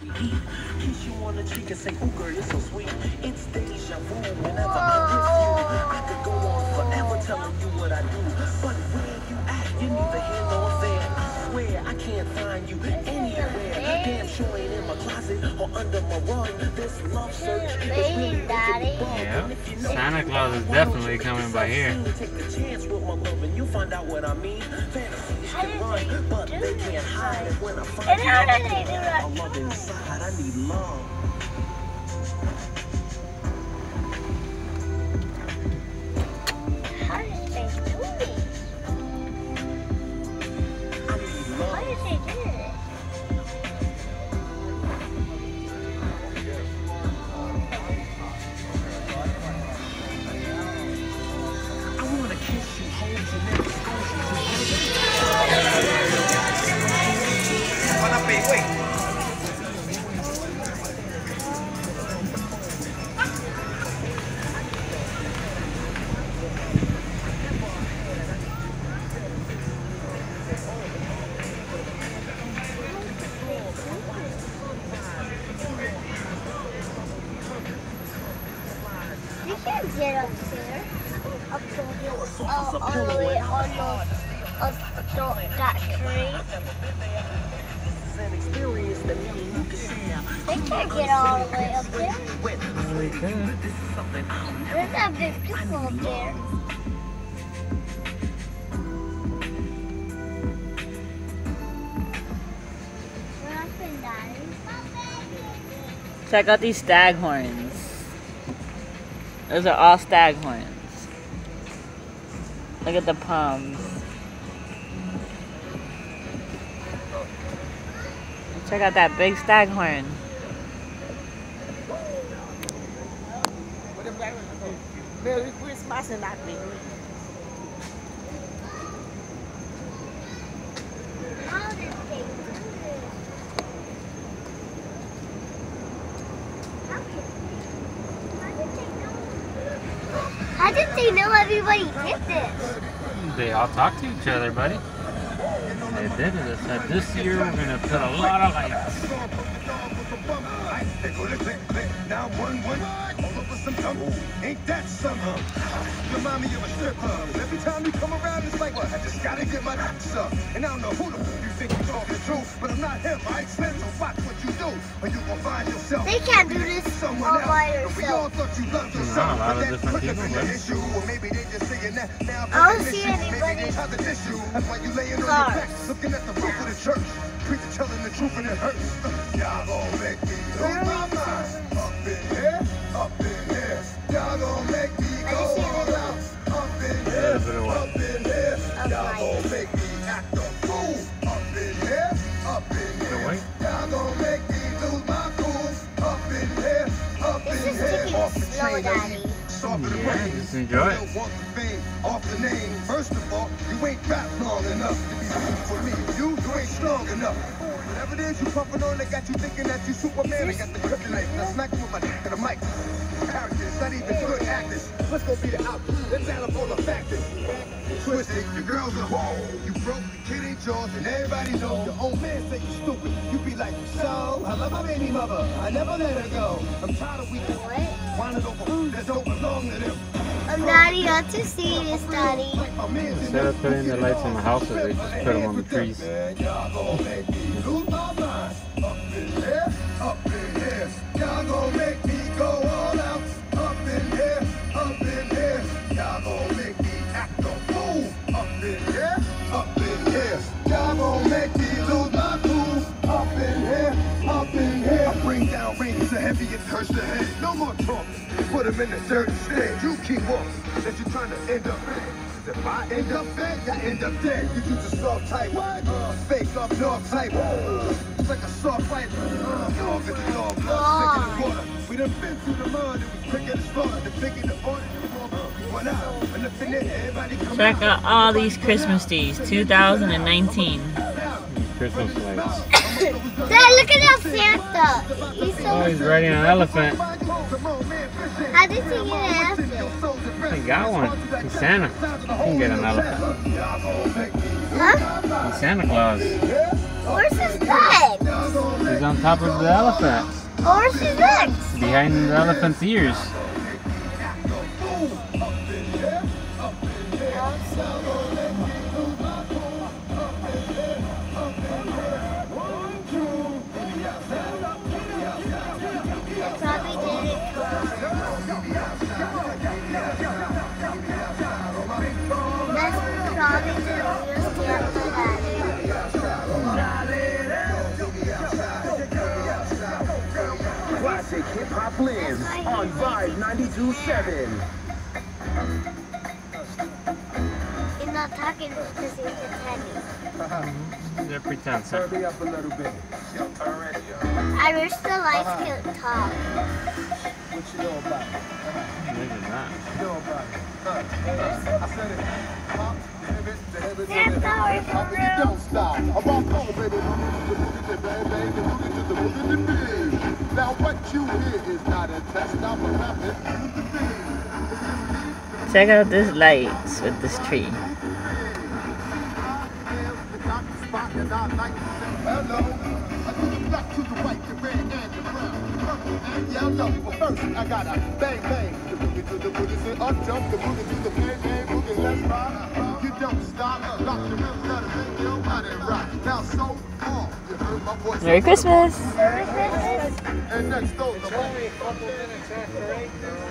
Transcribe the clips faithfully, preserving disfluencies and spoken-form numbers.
Kiss you on the cheek and say, "Ooh, girl, you're so sweet." It's deja vu. Whenever I'm with you, I could go on forever telling you what I do. But where you at? You're neither here nor there. I swear I can't find you anywhere. Damn sure ain't in my closet or under my rug. This love search is really making me bug. Yeah, Santa Claus is definitely coming by here. Take the chance with my love and you'll find out what I mean. Fantasies can run, but they can't hide. And when I find out I love inside, I need love. How did they do it? I need love. How did they do it? I wanna kiss you, hold you, never scold you. Wait. We can't get up there. Up to the, uh, all the way on the, up to that tree. They can't get all the way up there. We can. There's that big people up there. What happened, Daddy? Check out these staghorns. Those are all staghorns. Look at the palms. Check out that big staghorn. Merry Christmas and Happy New Year. How did they do this? How did, how did they know? How did they know everybody did this? They all talk to each other, buddy. They did it. They said this year we're gonna put a lot of lights. Now one one all over some tumble. Ain't that summer? Remind me of a strip club. Every time you come around, it's like, what? I just gotta get my rocks up. And I don't know who the f you think you're talking to, but I'm not him. I explain, so watch what you do, or you gon' find yourself. They can't do this all by We all themselves. thought you loved No, yourself, a lot but of that different put people, them in but- the issue, or maybe they just saying that now. I don't see Maybe anybody. they tried to diss you. That's why you laying on Cars. your back, looking at the roof of the church. Preacher telling the truth and it hurts. Y'all gon' make me lose my mind. Up in here, up in here. Y'all gon' make me go all out. Up in here, up in here. Y'all gon' make me act a fool. Up in here, up in here. Y'all gon' make me lose my cool. Up in here, up in This is here. taking Off the it slow, chain, Daddy. soft in the Yeah, rain. just enjoy it. You want the fame off the name. First of all, you ain't rap long enough to be rooting for me. You, you ain't strong enough. Whatever it is you pumping on, they got you thinking that you Superman. I got the kryptonite. I smack you with my dick to the mic. Characters, not even good actors. What's gonna be the outcome? Let's add up all the factors. Twisted, your girl's a hoe. You broke, the kid ain't yours, and everybody knows. Your old man say you stupid. You be like, so, I love my baby mother. I never let her go. I'm tired of weekends. What? Whining over food that don't belong to them. I'm Daddy, not to see this, Daddy. Instead of putting the lights in the houses, they just put them on the trees. Y'all gon' make me lose my mind. Up in here, up in here. Y'all gon' make me go all out. Up in here, up in here. Y'all gon' make me act a fool. Up in here, up in here. Y'all gon' make me lose my cool. Up in here, up in here. I bring down rain so heavy it hurts the head. No more talking. Put him in the dirt instead. You keep walking. That you trying to end up in. If I end up dead, I end up dead. You use a soft type, uh, fake up north type. Uh, it's like a soft fight. Uh, dog is a dog, blood thick in the water. We done been through the mud, it was quick at the start. The bigger the order, the more we went out. And the finish, everybody come Check out all these Christmas trees, two thousand nineteen. Christmas lights. Dad, look at that Santa. He's so. Oh, he's riding an elephant. How did he get an elephant? He got one. He's Santa. He can get an elephant. Huh? He's Santa Claus. Horse's next. He's on top of the elephant. Horse's next. Behind the elephant's ears. Classic hip hop lives on Vibe ninety-two point seven. He's not talking because he's pretending. They're pretending. Turn me up a little bit. I wish the lights could talk. What you know about it? Look at that. What you know about it? Huh? I said it. Pop, the heavens, the heavens, That's the how heavens. it's Pop, you don't stop. I rock on, baby. Bang, bang, the boogie to the boogie, the big. Now what you hear is not a test. I'm a rapid. Check out this lights with this tree. Hello. I do the black to the white, the red and the brown, the purple and yellow. But first, I gotta bang bang. The boogie to the boogie, say up jump. The boogie to the bang bang, boogie let's rock. You don't stop, lock the rhythm, let it make your body rock. Now so on, you heard my voice. Merry Christmas! Merry Christmas. And next door, the Only a couple minutes after eight.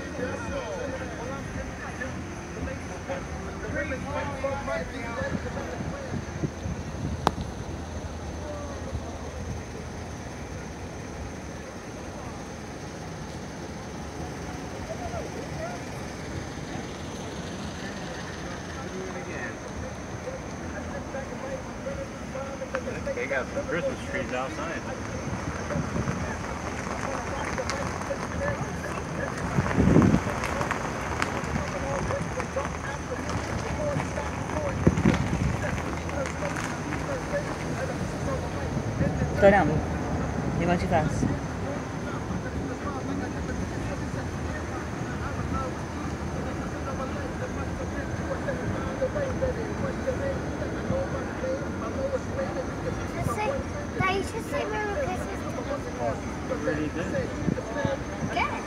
They got some Christmas trees outside. Slow down. You're going too fast. Just say, Dad, you should say Merry Christmas. Already did. Good. Merry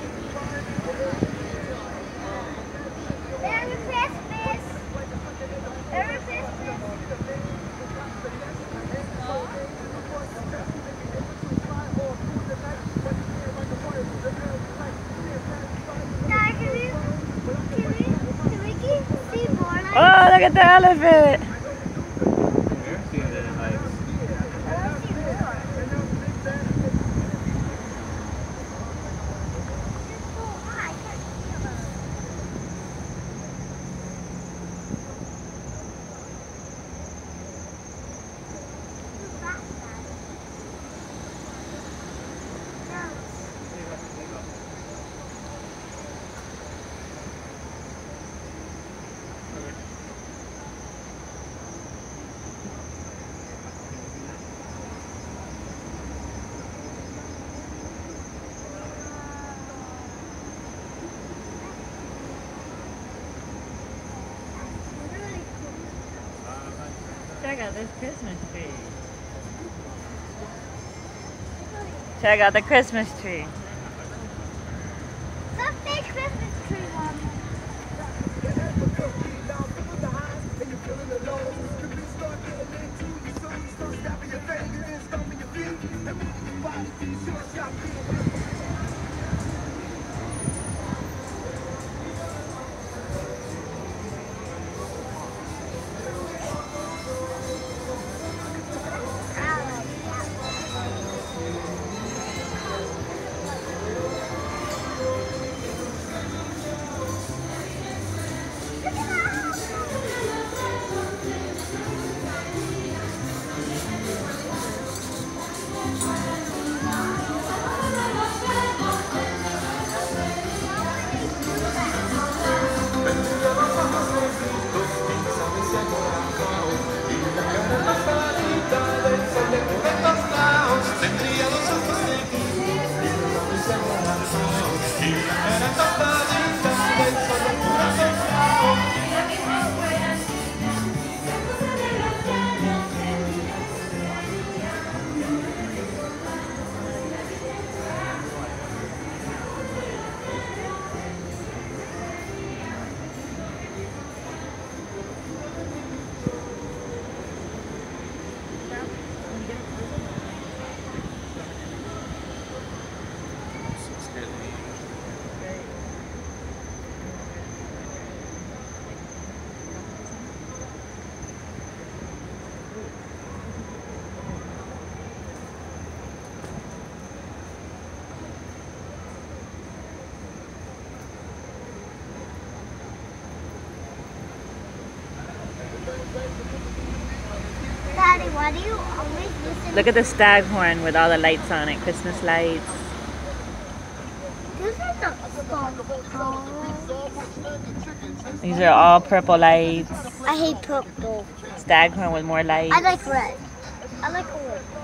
Christmas. Merry Christmas. Dad, can we, can we, can we keep see more lights? Oh, look at the elephant! They're seeing the lights. I want to see more. It's so high, I can't see them. Too fast, Dad. No. Really cool. Check out this Christmas tree. Check out the Christmas tree. The big Christmas tree, Mom. Why do you always listen? Look at the staghorn with all the lights on it, Christmas lights. Those are not small. These are all purple lights. I hate purple. Staghorn with more lights. I like red. I like orange.